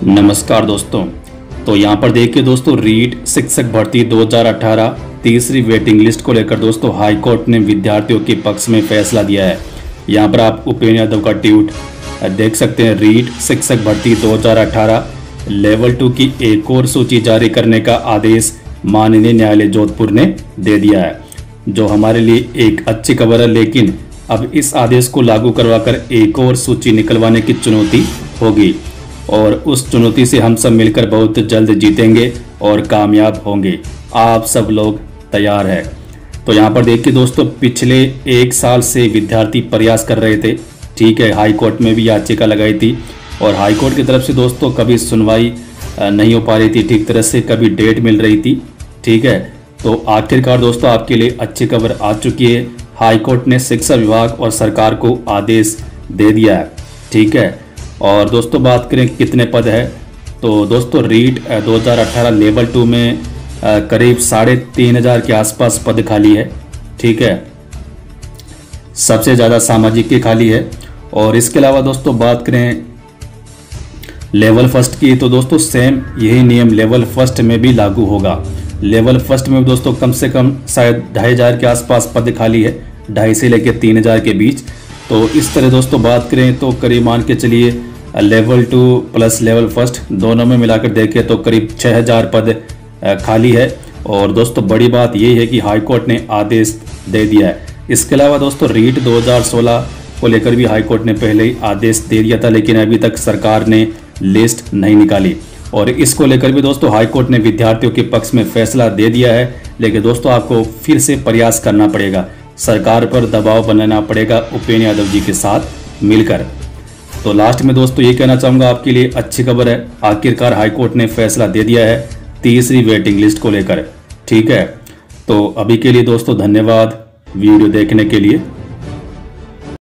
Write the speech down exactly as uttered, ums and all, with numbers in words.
नमस्कार दोस्तों। तो यहाँ पर देखिए दोस्तों, रीट शिक्षक भर्ती दो हज़ार अठारह तीसरी वेटिंग लिस्ट को लेकर दोस्तों हाई कोर्ट ने विद्यार्थियों के पक्ष में फैसला दिया है। यहाँ पर आप उपेंद्र यादव का ट्वीट देख सकते हैं। रीट शिक्षक भर्ती दो हज़ार अठारह लेवल टू की एक और सूची जारी करने का आदेश माननीय न्यायालय जोधपुर ने दे दिया है, जो हमारे लिए एक अच्छी खबर है। लेकिन अब इस आदेश को लागू करवाकर एक और सूची निकलवाने की चुनौती होगी और उस चुनौती से हम सब मिलकर बहुत जल्द जीतेंगे और कामयाब होंगे। आप सब लोग तैयार हैं? तो यहाँ पर देखिए दोस्तों, पिछले एक साल से विद्यार्थी प्रयास कर रहे थे, ठीक है। हाई कोर्ट में भी याचिका लगाई थी और हाई कोर्ट की तरफ से दोस्तों कभी सुनवाई नहीं हो पा रही थी ठीक तरह से, कभी डेट मिल रही थी, ठीक है। तो आखिरकार दोस्तों आपके लिए अच्छी खबर आ चुकी है। हाई कोर्ट ने शिक्षा विभाग और सरकार को आदेश दे दिया है, ठीक है। और दोस्तों बात करें कितने पद है, तो दोस्तों रीट दो हज़ार अठारह लेवल टू में करीब साढ़े तीन हज़ार के आसपास पद खाली है, ठीक है। सबसे ज़्यादा सामाजिक के खाली है। और इसके अलावा दोस्तों बात करें लेवल फर्स्ट की, तो दोस्तों सेम यही नियम लेवल फर्स्ट में भी लागू होगा। लेवल फर्स्ट में दोस्तों कम से कम शायद ढाई हज़ार के आसपास पद खाली है, ढाई से लेकर तीन हज़ार के बीच। तो इस तरह दोस्तों बात करें तो करीब मान के चलिए level two plus level first दोनों में मिलाकर देखें तो करीब छः हज़ार पद खाली है। और दोस्तों बड़ी बात यही है कि हाई कोर्ट ने आदेश दे दिया है। इसके अलावा दोस्तों रीट दो हज़ार सोलह को लेकर भी हाई कोर्ट ने पहले ही आदेश दे दिया था, लेकिन अभी तक सरकार ने लिस्ट नहीं निकाली। और इसको लेकर भी दोस्तों हाई कोर्ट ने विद्यार्थियों के पक्ष में फैसला दे दिया है, लेकिन दोस्तों आपको फिर से प्रयास करना पड़ेगा, सरकार पर दबाव बनाना पड़ेगा उपेंद्र यादव जी के साथ मिलकर। तो लास्ट में दोस्तों ये कहना चाहूँगा, आपके लिए अच्छी खबर है, आखिरकार हाई कोर्ट ने फैसला दे दिया है तीसरी वेटिंग लिस्ट को लेकर, ठीक है। तो अभी के लिए दोस्तों धन्यवाद वीडियो देखने के लिए।